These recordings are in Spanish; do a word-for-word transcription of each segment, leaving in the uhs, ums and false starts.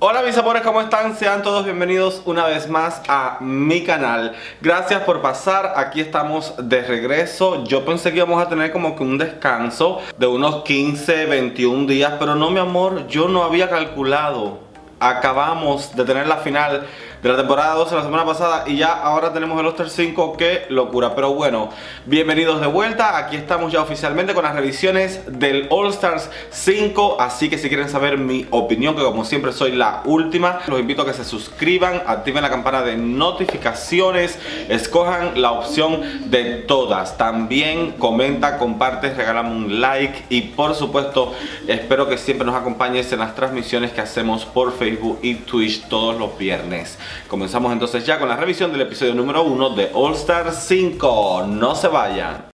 Hola mis amores, ¿cómo están? Sean todos bienvenidos una vez más a mi canal. Gracias por pasar, aquí estamos de regreso. Yo pensé que íbamos a tener como que un descanso de unos quince, veintiún días, pero no, mi amor, yo no había calculado. Acabamos de tener la final de la temporada doce la semana pasada y ya ahora tenemos el All-Star cinco, qué locura. Pero bueno, bienvenidos de vuelta, aquí estamos ya oficialmente con las revisiones del All-Stars cinco. Así que si quieren saber mi opinión, que como siempre soy la última, los invito a que se suscriban, activen la campana de notificaciones, escojan la opción de todas. También comenta, comparte, regálame un like y por supuesto espero que siempre nos acompañes en las transmisiones que hacemos por Facebook y Twitch todos los viernes. Comenzamos entonces ya con la revisión del episodio número uno de All-Star cinco. No se vayan.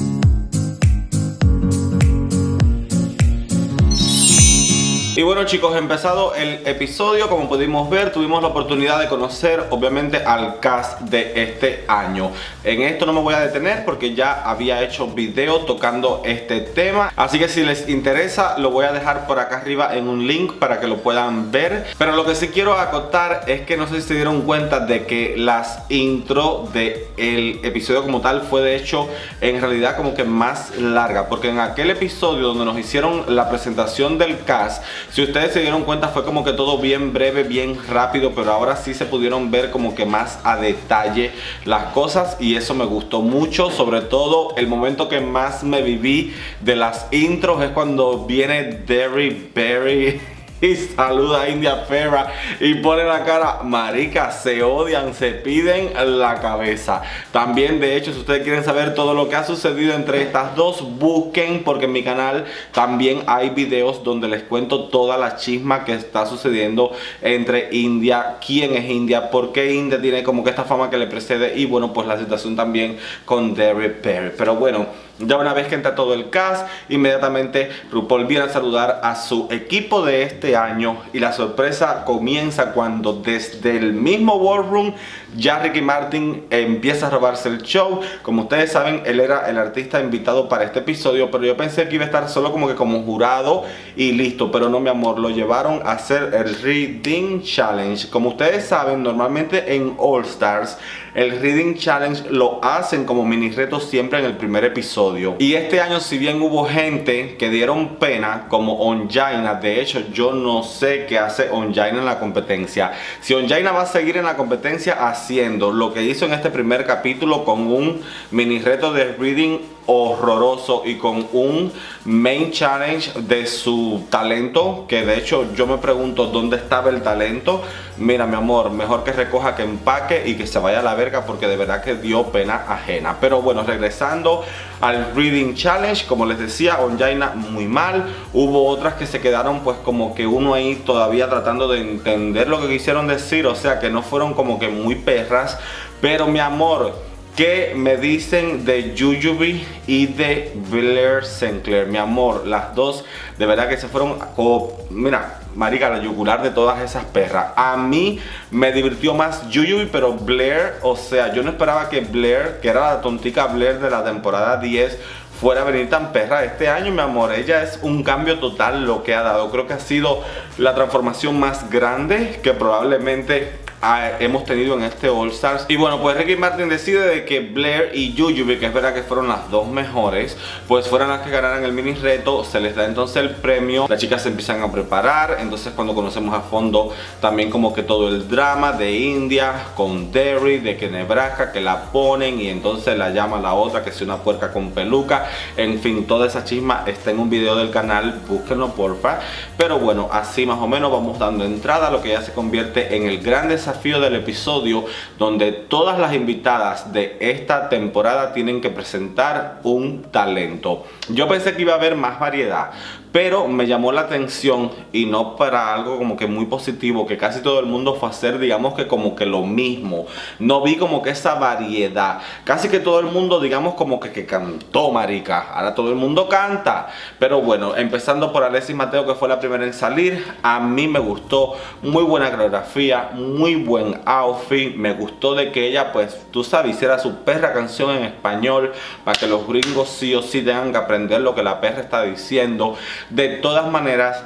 Y bueno chicos, empezado el episodio, como pudimos ver, tuvimos la oportunidad de conocer obviamente al cast de este año. En esto no me voy a detener porque ya había hecho video tocando este tema, así que si les interesa lo voy a dejar por acá arriba en un link para que lo puedan ver. Pero lo que sí quiero acotar es que no sé si se dieron cuenta de que las intro del episodio como tal fue de hecho en realidad como que más larga, porque en aquel episodio donde nos hicieron la presentación del cast, si ustedes se dieron cuenta fue como que todo bien breve, bien rápido, pero ahora sí se pudieron ver como que más a detalle las cosas y eso me gustó mucho. Sobre todo el momento que más me viví de las intros es cuando viene Derry Berry y saluda a India Ferra y pone la cara, marica, se odian, se piden la cabeza. También de hecho, si ustedes quieren saber todo lo que ha sucedido entre estas dos, busquen, porque en mi canal también hay videos donde les cuento toda la chisma que está sucediendo entre India, quién es India, por qué India tiene como que esta fama que le precede y bueno, pues la situación también con Derry Berry. Pero bueno, ya una vez que entra todo el cast, inmediatamente RuPaul viene a saludar a su equipo de este año y la sorpresa comienza cuando desde el mismo War Room ya Ricky Martin empieza a robarse el show. Como ustedes saben, él era el artista invitado para este episodio, pero yo pensé que iba a estar solo como que como jurado y listo, pero no, mi amor, lo llevaron a hacer el Reading Challenge. Como ustedes saben, normalmente en All Stars el Reading Challenge lo hacen como mini reto siempre en el primer episodio. Y este año, si bien hubo gente que dieron pena, como Onjaina, de hecho yo no sé qué hace Onjaina en la competencia. Si Onjaina va a seguir en la competencia haciendo lo que hizo en este primer capítulo con un mini reto de Reading horroroso y con un main challenge de su talento, que de hecho yo me pregunto dónde estaba el talento. Mira mi amor, mejor que recoja que empaque y que se vaya a la verga, porque de verdad que dio pena ajena. Pero bueno, regresando al Reading Challenge, como les decía, Onjaina muy mal. Hubo otras que se quedaron pues como que uno ahí todavía tratando de entender lo que quisieron decir, o sea que no fueron como que muy perras. Pero mi amor, ¿qué me dicen de Yuyubi y de Blair Sinclair? Mi amor, las dos de verdad que se fueron como, mira, marica, la yugular de todas esas perras. A mí me divirtió más Yuyubi, pero Blair, o sea, yo no esperaba que Blair, que era la tontica Blair de la temporada diez, fuera a venir tan perra este año, mi amor. Ella es un cambio total lo que ha dado. Creo que ha sido la transformación más grande que probablemente hemos tenido en este All Stars. Y bueno, pues Ricky Martin decide de que Blair y Yuyubi, que es verdad que fueron las dos mejores, pues fueran las que ganaran el mini reto. Se les da entonces el premio, las chicas se empiezan a preparar. Entonces cuando conocemos a fondo también como que todo el drama de India con Derry, de que Nebraska, que la ponen y entonces la llama la otra que es una puerca con peluca. En fin, toda esa chisma está en un video del canal, búsquenlo porfa. Pero bueno, así más o menos vamos dando entrada a lo que ya se convierte en el gran desafío del episodio, donde todas las invitadas de esta temporada tienen que presentar un talento. Yo pensé que iba a haber más variedad, pero me llamó la atención, y no para algo como que muy positivo, que casi todo el mundo fue a hacer, digamos que como que lo mismo. No vi como que esa variedad. Casi que todo el mundo, digamos como que, que cantó, marica. Ahora todo el mundo canta. Pero bueno, empezando por Alexis Mateo, que fue la primera en salir. A mí me gustó, muy buena coreografía, muy buen outfit. Me gustó de que ella, pues, tú sabes, hiciera su perra canción en español, para que los gringos sí o sí tengan que aprender lo que la perra está diciendo. De todas maneras,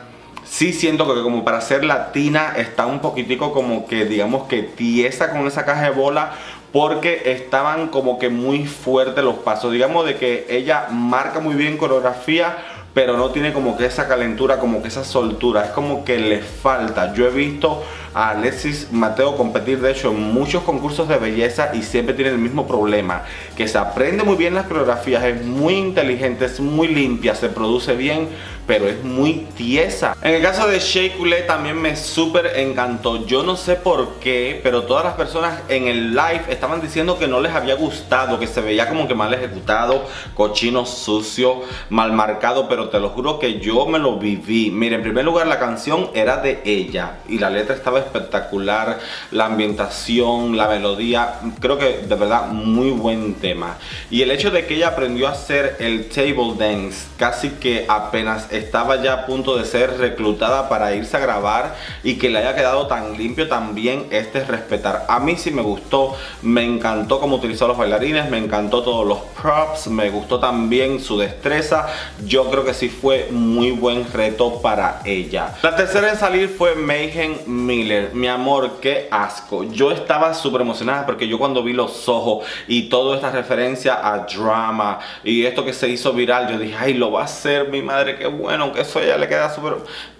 Sí siento que como para ser latina está un poquitico como que digamos que tiesa con esa caja de bola, porque estaban como que muy fuertes los pasos. Digamos de que ella marca muy bien coreografía, pero no tiene como que esa calentura, como que esa soltura, es como que le falta. Yo he visto a Alexis Mateo competir de hecho en muchos concursos de belleza y siempre tiene el mismo problema, que se aprende muy bien las coreografías, es muy inteligente, es muy limpia, se produce bien, pero es muy tiesa. En el caso de Shea Coulee también me súper encantó. Yo no sé por qué, pero todas las personas en el live estaban diciendo que no les había gustado, que se veía como que mal ejecutado, cochino, sucio, mal marcado, pero te lo juro que yo me lo viví. Mira, en primer lugar la canción era de ella y la letra estaba espectacular, la ambientación, la melodía, creo que de verdad muy buen tema. Y el hecho de que ella aprendió a hacer el table dance casi que apenas estaba ya a punto de ser reclutada para irse a grabar y que le haya quedado tan limpio también, este es respetar. A mí sí me gustó, me encantó cómo utilizó a los bailarines, me encantó todos los props, me gustó también su destreza. Yo creo que sí fue muy buen reto para ella. La tercera en salir fue Mayhem Miller. Mi amor, qué asco. Yo estaba súper emocionada porque yo cuando vi los ojos y toda esta referencia a drama y esto que se hizo viral, yo dije, ay, lo va a hacer mi madre, qué bueno, que eso a ella le queda súper...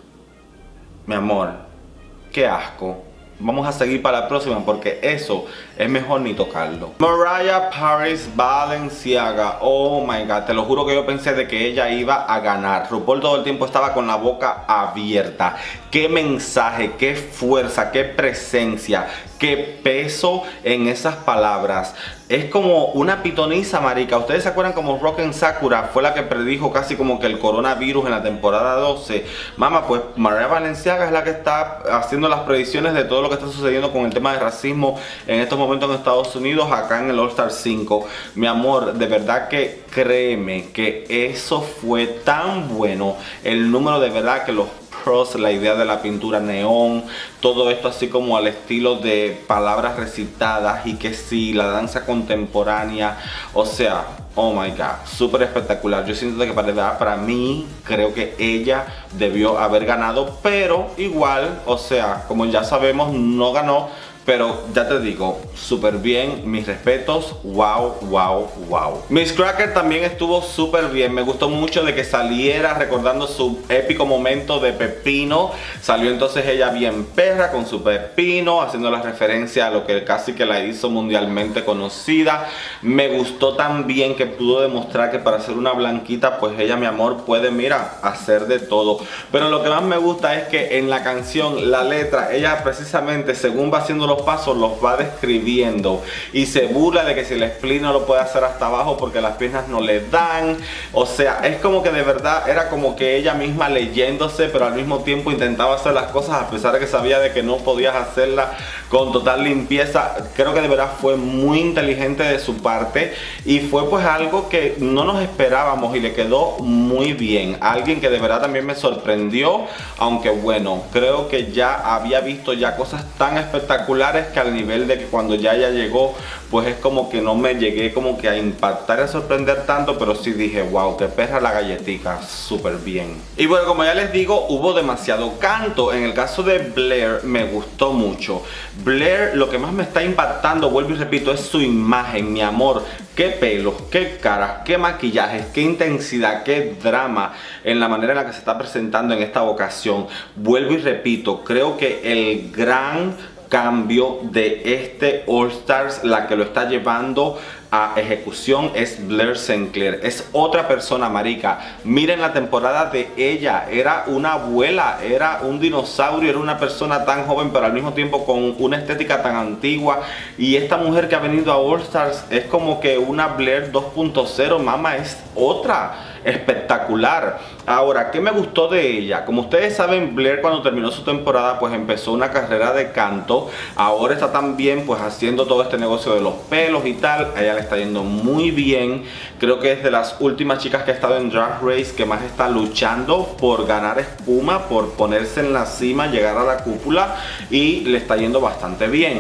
Mi amor, qué asco. Vamos a seguir para la próxima porque eso es mejor ni tocarlo. Mariah Paris Balenciaga. Oh my god, te lo juro que yo pensé de que ella iba a ganar. RuPaul todo el tiempo estaba con la boca abierta. Qué mensaje, qué fuerza, qué presencia, qué peso en esas palabras. Es como una pitoniza, marica. ¿Ustedes se acuerdan como Roken Sakura fue la que predijo casi como que el coronavirus en la temporada doce? Mama, pues Mariah Balenciaga es la que está haciendo las predicciones de todo lo que está sucediendo con el tema de racismo en estos momentos en Estados Unidos, acá en el All Star cinco. Mi amor, de verdad que créeme que eso fue tan bueno. El número de verdad que los pros, la idea de la pintura neón, todo esto así como al estilo de palabras recitadas y que sí, la danza contemporánea, o sea, oh my god, súper espectacular. Yo siento que para, para mí creo que ella debió haber ganado, pero igual, o sea, como ya sabemos, no ganó. Pero ya te digo, súper bien, mis respetos, wow, wow, wow. Miss Cracker también estuvo súper bien, me gustó mucho de que saliera recordando su épico momento de pepino. Salió entonces ella bien perra con su pepino, haciendo la referencia a lo que casi que la hizo mundialmente conocida. Me gustó también que pudo demostrar que para ser una blanquita, pues ella, mi amor, puede, mira, hacer de todo. Pero lo que más me gusta es que en la canción, la letra, ella precisamente según va haciendo los pasos los va describiendo y se burla de que si el split no lo puede hacer hasta abajo porque las piernas no le dan. O sea, es como que de verdad era como que ella misma leyéndose, pero al mismo tiempo intentaba hacer las cosas a pesar de que sabía de que no podías hacerla con total limpieza. Creo que de verdad fue muy inteligente de su parte y fue pues algo que no nos esperábamos y le quedó muy bien. Alguien que de verdad también me sorprendió, aunque bueno, creo que ya había visto ya cosas tan espectaculares que al nivel de que cuando ya ella llegó, pues es como que no me llegué como que a impactar y a sorprender tanto, pero sí dije, wow, qué perra la galletica, súper bien. Y bueno, como ya les digo, hubo demasiado canto. En el caso de Blair me gustó mucho. Blair, lo que más me está impactando, vuelvo y repito, es su imagen, mi amor. Qué pelos, qué caras, qué maquillajes, qué intensidad, qué drama en la manera en la que se está presentando en esta ocasión. Vuelvo y repito, creo que el gran cambio de este All Stars, la que lo está llevando a ejecución es Blair Sinclair. Es otra persona, marica. Miren la temporada de ella, era una abuela, era un dinosaurio, era una persona tan joven pero al mismo tiempo con una estética tan antigua. Y esta mujer que ha venido a All Stars es como que una Blair dos punto cero, mamá, es otra. Espectacular. Ahora, ¿qué me gustó de ella? Como ustedes saben, Blair cuando terminó su temporada pues empezó una carrera de canto. Ahora está también pues haciendo todo este negocio de los pelos y tal. A ella le está yendo muy bien. Creo que es de las últimas chicas que ha estado en Drag Race que más está luchando por ganar espuma, por ponerse en la cima, llegar a la cúpula, y le está yendo bastante bien.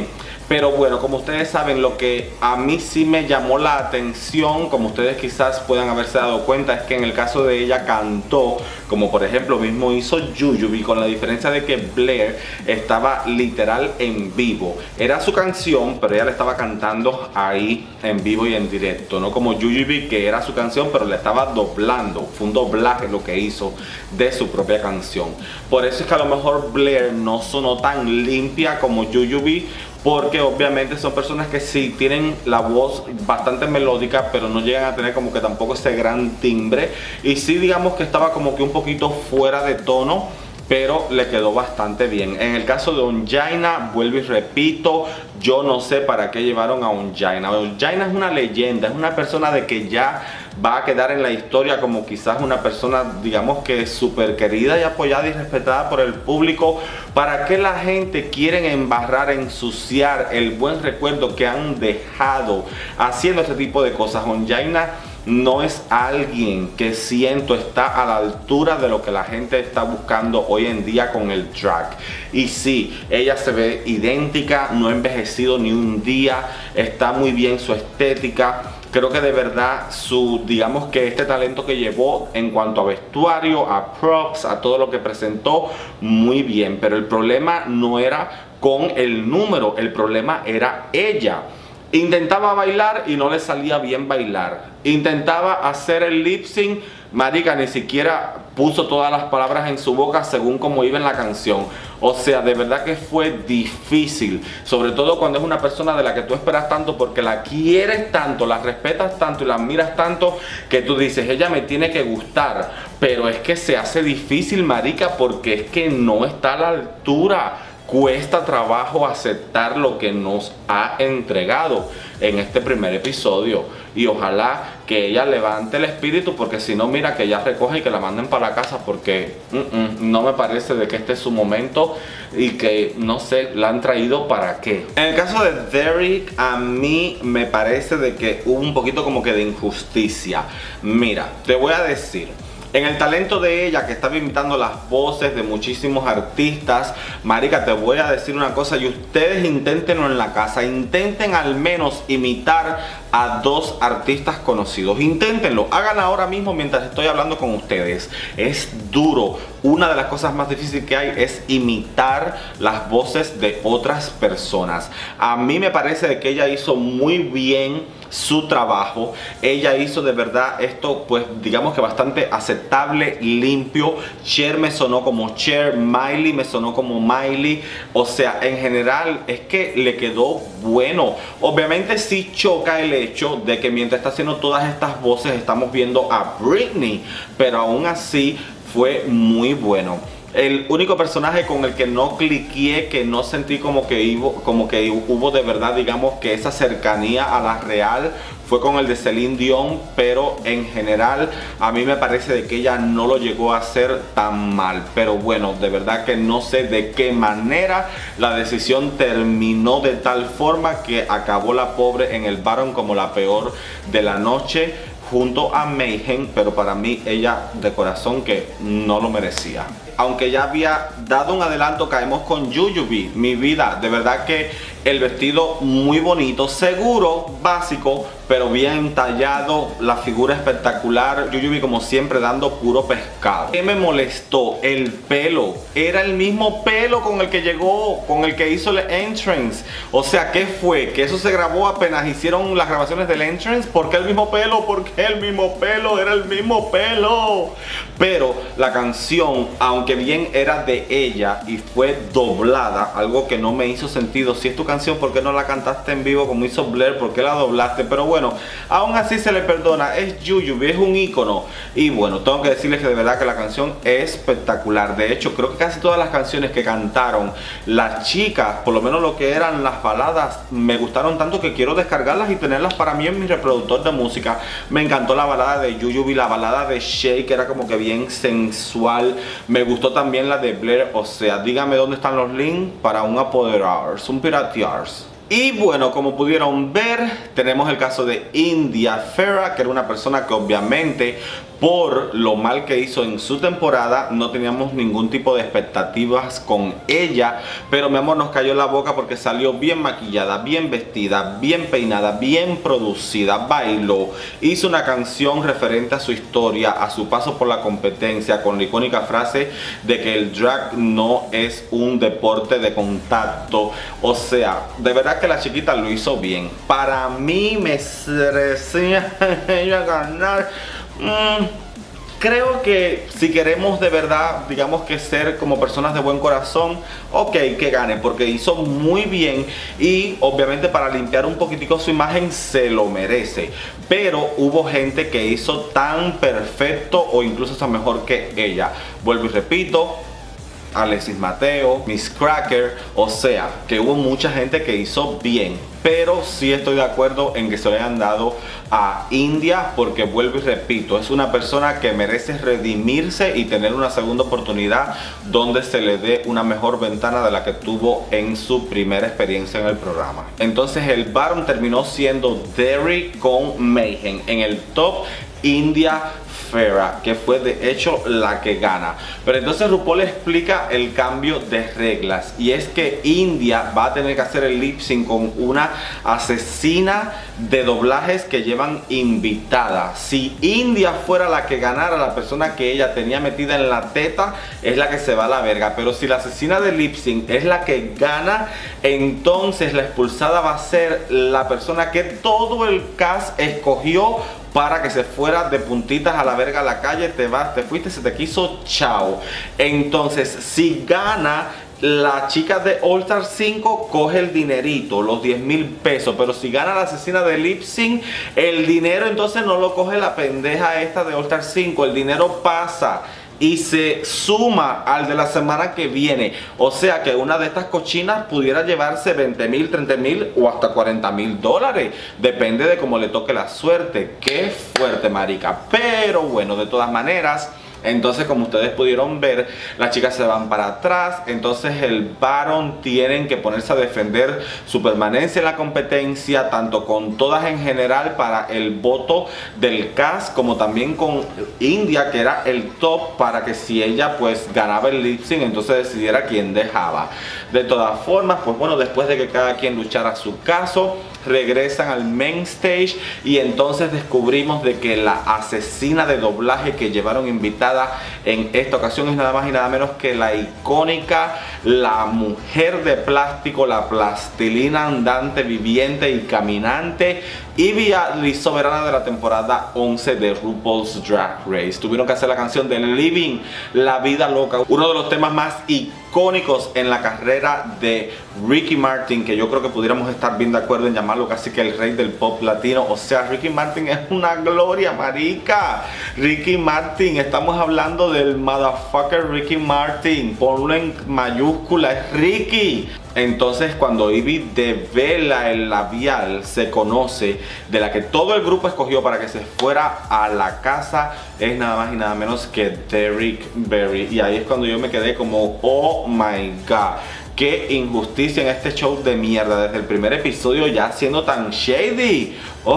Pero bueno, como ustedes saben, lo que a mí sí me llamó la atención, como ustedes quizás puedan haberse dado cuenta, es que en el caso de ella cantó, como por ejemplo mismo hizo Jujubee, con la diferencia de que Blair estaba literal en vivo. Era su canción, pero ella le estaba cantando ahí en vivo y en directo, no como Jujubee, que era su canción pero le estaba doblando. Fue un doblaje lo que hizo de su propia canción. Por eso es que a lo mejor Blair no sonó tan limpia como Jujubee, porque obviamente son personas que sí tienen la voz bastante melódica, pero no llegan a tener como que tampoco ese gran timbre. Y sí, digamos que estaba como que un poquito fuera de tono, pero le quedó bastante bien. En el caso de Ongina, vuelvo y repito, yo no sé para qué llevaron a Ongina. Ongina es una leyenda, es una persona de que ya va a quedar en la historia como quizás una persona, digamos que súper querida y apoyada y respetada por el público. ¿Para qué la gente quiere embarrar, ensuciar el buen recuerdo que han dejado haciendo este tipo de cosas? Ongina no es alguien que siento está a la altura de lo que la gente está buscando hoy en día con el drag. Y sí, ella se ve idéntica, no ha envejecido ni un día, está muy bien su estética. Creo que de verdad su, digamos que este talento que llevó en cuanto a vestuario, a props, a todo lo que presentó, muy bien. Pero el problema no era con el número, el problema era ella. Intentaba bailar y no le salía bien bailar. Intentaba hacer el lip sync, marica, ni siquiera puso todas las palabras en su boca según como iba en la canción. O sea, de verdad que fue difícil, sobre todo cuando es una persona de la que tú esperas tanto, porque la quieres tanto, la respetas tanto y la admiras tanto, que tú dices, ella me tiene que gustar. Pero es que se hace difícil, marica, porque es que no está a la altura. Cuesta trabajo aceptar lo que nos ha entregado en este primer episodio. Y ojalá que ella levante el espíritu, porque si no, mira, que ella recoge y que la manden para la casa, porque mm, mm, no me parece de que este es su momento y que, no sé, la han traído para qué. En el caso de Derrick, a mí me parece de que hubo un poquito como que de injusticia. Mira, te voy a decir, en el talento de ella, que estaba imitando las voces de muchísimos artistas, marica, te voy a decir una cosa, y ustedes inténtenlo en la casa, intenten al menos imitar a dos artistas conocidos, inténtenlo, háganlo ahora mismo mientras estoy hablando con ustedes. Es duro, una de las cosas más difíciles que hay es imitar las voces de otras personas. A mí me parece que ella hizo muy bien su trabajo. Ella hizo de verdad esto, pues digamos que bastante aceptable, limpio. Cher me sonó como Cher, Miley me sonó como Miley. O sea, en general es que le quedó bueno. Obviamente sí choca el hecho de que mientras está haciendo todas estas voces estamos viendo a Britney, pero aún así fue muy bueno. El único personaje con el que no cliqué, que no sentí como que, hubo, como que hubo de verdad, digamos que esa cercanía a la real, fue con el de Celine Dion. Pero en general a mí me parece de que ella no lo llegó a hacer tan mal. Pero bueno, de verdad que no sé de qué manera la decisión terminó de tal forma que acabó la pobre en el bottom como la peor de la noche, junto a Mayhem, pero para mí ella de corazón que no lo merecía. Aunque ya había dado un adelanto, caemos con Jujubee, mi vida. De verdad que el vestido muy bonito, seguro, básico, pero bien tallado, la figura espectacular. Jujubee como siempre dando puro pescado. ¿Qué me molestó? El pelo. Era el mismo pelo con el que llegó, con el que hizo el entrance. O sea, ¿qué fue? ¿Que eso se grabó apenas hicieron las grabaciones del entrance? ¿Por qué el mismo pelo? ¿Por qué el mismo pelo? Era el mismo pelo. Pero la canción, aunque bien era de ella y fue doblada, algo que no me hizo sentido. Si es tu canción, ¿por qué no la cantaste en vivo como hizo Blair? ¿Por qué la doblaste? Pero bueno, aún así se le perdona. Es Jujubee, es un ícono. Y bueno, tengo que decirles que de verdad que la canción es espectacular. De hecho, creo que casi todas las canciones que cantaron las chicas, por lo menos lo que eran las baladas, me gustaron tanto que quiero descargarlas y tenerlas para mí en mi reproductor de música. Me encantó la balada de Jujubee, la balada de Shea, que era como que bien sensual. Me gustó también la de Blair. O sea, dígame dónde están los links para un apoderarse, un piratearse. Y bueno, como pudieron ver, tenemos el caso de India Ferrah, que era una persona que obviamente por lo mal que hizo en su temporada no teníamos ningún tipo de expectativas con ella, pero mi amor, nos cayó la boca porque salió bien maquillada, bien vestida, bien peinada, bien producida, bailó, hizo una canción referente a su historia, a su paso por la competencia, con la icónica frase de que el drag no es un deporte de contacto. O sea, de verdad que la chiquita lo hizo bien. Para mí me merecía ella ganar. Mm, creo que si queremos de verdad, digamos que ser como personas de buen corazón, ok, que gane, porque hizo muy bien y obviamente para limpiar un poquitico su imagen se lo merece. Pero hubo gente que hizo tan perfecto o incluso hasta mejor que ella. Vuelvo y repito, Alexis Mateo, Miss Cracker, o sea, que hubo mucha gente que hizo bien, pero sí estoy de acuerdo en que se le hayan dado a India, porque vuelvo y repito, es una persona que merece redimirse y tener una segunda oportunidad donde se le dé una mejor ventana de la que tuvo en su primera experiencia en el programa. Entonces el bottom terminó siendo Derrick con Mayhem. En el top, India Ferrah, que fue de hecho la que gana. Pero entonces RuPaul explica el cambio de reglas, y es que India va a tener que hacer el lip sync con una asesina de doblajes que llevan invitada. Si India fuera la que ganara, la persona que ella tenía metida en la teta es la que se va a la verga. Pero si la asesina de lip sync es la que gana, entonces la expulsada va a ser la persona que todo el cast escogió para que se fuera de puntitas a la verga a la calle. Te vas, te fuiste, se te quiso, chao. Entonces, si gana la chica de All Star cinco, coge el dinerito, los diez mil pesos. Pero si gana la asesina de lip sync, el dinero entonces no lo coge la pendeja esta de All Star cinco. El dinero pasa y se suma al de la semana que viene. O sea que una de estas cochinas pudiera llevarse veinte mil, treinta mil o hasta cuarenta mil dólares. Depende de cómo le toque la suerte. Qué fuerte, marica. Pero bueno, de todas maneras, entonces, como ustedes pudieron ver, las chicas se van para atrás. Entonces el varón tienen que ponerse a defender su permanencia en la competencia, tanto con todas en general para el voto del cast, como también con India, que era el top, para que si ella pues ganaba el lip sync, entonces decidiera quién dejaba. De todas formas, pues bueno, después de que cada quien luchara su caso, regresan al main stage y entonces descubrimos de que la asesina de doblaje que llevaron invitada en esta ocasión es nada más y nada menos que la icónica, la mujer de plástico, la plastilina andante, viviente y caminante, Yvie Oddly, soberana de la temporada once de RuPaul's Drag Race. Tuvieron que hacer la canción de Living, la vida loca, uno de los temas más icónicos en la carrera de Ricky Martin, que yo creo que pudiéramos estar bien de acuerdo en llamarlo casi que el rey del pop latino. O sea, Ricky Martin es una gloria, marica. Ricky Martin, estamos hablando del motherfucker Ricky Martin, ponlo en mayúscula, es Ricky. Entonces cuando Yvie devela el labial, se conoce de la que todo el grupo escogió para que se fuera a la casa, es nada más y nada menos que Derrick Barry. Y ahí es cuando yo me quedé como, oh my god, qué injusticia en este show de mierda, desde el primer episodio ya siendo tan shady. Oh,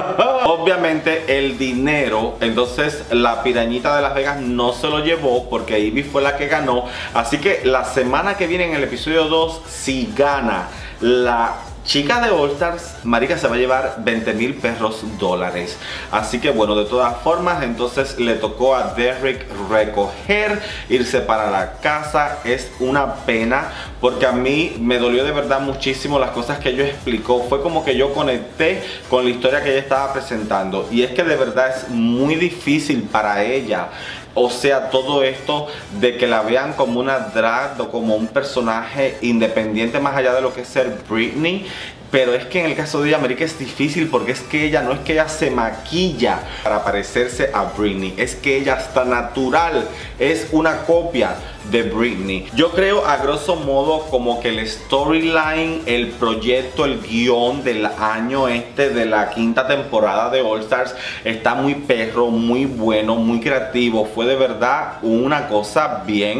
obviamente el dinero, entonces la pirañita de Las Vegas no se lo llevó porque Yvie fue la que ganó. Así que la semana que viene en el episodio dos, si gana la chica de All Stars, marica, se va a llevar veinte mil perros dólares. Así que bueno, de todas formas, entonces le tocó a Derrick recoger, irse para la casa. Es una pena porque a mí me dolió de verdad muchísimo las cosas que ella explicó. Fue como que yo conecté con la historia que ella estaba presentando, y es que de verdad es muy difícil para ella. O sea, todo esto de que la vean como una drag o como un personaje independiente más allá de lo que es ser Britney. Pero es que en el caso de ella, marica, es difícil porque es que ella no es que ella se maquilla para parecerse a Britney, es que ella está natural, es una copia de Britney. Yo creo a grosso modo como que el storyline, el proyecto, el guión del año este de la quinta temporada de All Stars está muy perro, muy bueno, muy creativo. Fue de verdad una cosa bien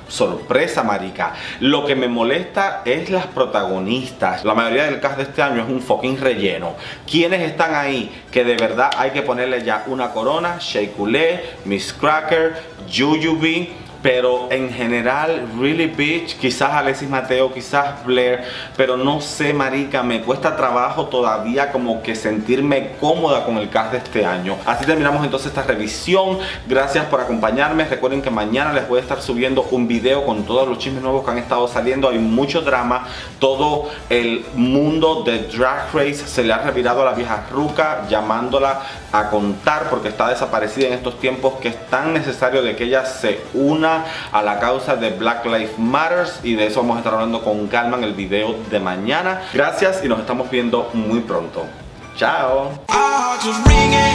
sorpresa, marica. Lo que me molesta es las protagonistas. La mayoría del cast de este año es un fucking relleno. ¿Quiénes están ahí que de verdad hay que ponerle ya una corona? Shea Coulee, Miss Cracker, Jujubee. Pero en general, really bitch, quizás Alexis Mateo, quizás Blair, pero no sé, marica, me cuesta trabajo todavía como que sentirme cómoda con el cast de este año. Así terminamos entonces esta revisión. Gracias por acompañarme. Recuerden que mañana les voy a estar subiendo un video con todos los chismes nuevos que han estado saliendo. Hay mucho drama. Todo el mundo de Drag Race se le ha revirado a la vieja ruca, llamándola a contar porque está desaparecida en estos tiempos, que es tan necesario de que ella se una a la causa de Black Lives Matter, y de eso vamos a estar hablando con calma en el video de mañana. Gracias y nos estamos viendo muy pronto. Chao.